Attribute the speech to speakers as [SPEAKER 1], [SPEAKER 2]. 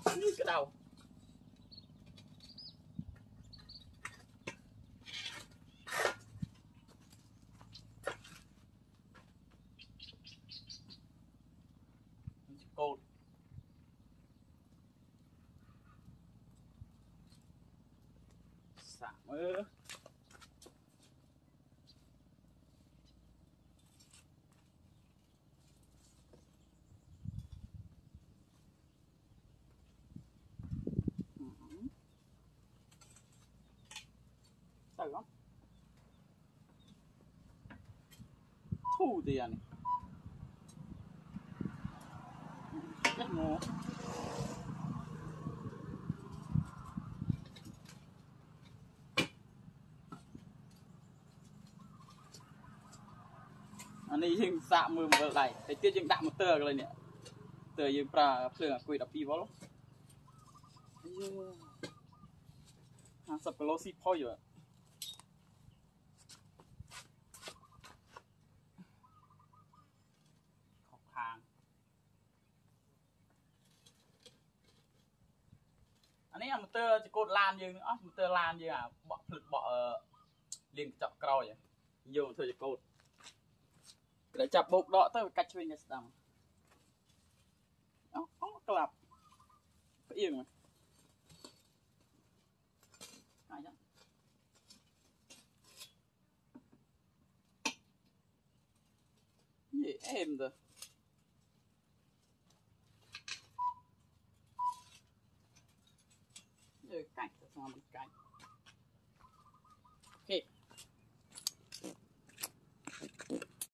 [SPEAKER 1] cái đầu cột xả mơ sao lắm thu tiền rất ngố anh ấy dừng xạ mưa một này cái tiết dừng đạm một tờ cái này nè tờ dừng pra phơi quỳ đập pi vào sập cái lô xì phơi rồi khóc hàng anh ấy một tờ chỉ cột lan dừng nữa một tờ lan dừng à bọ phật bọ liền chọc còi vậy nhiều thôi chỉ cột để chập bột đỏ tới cách chuyên nghiệp đầm nó không có lập phải yên mà gì em rồi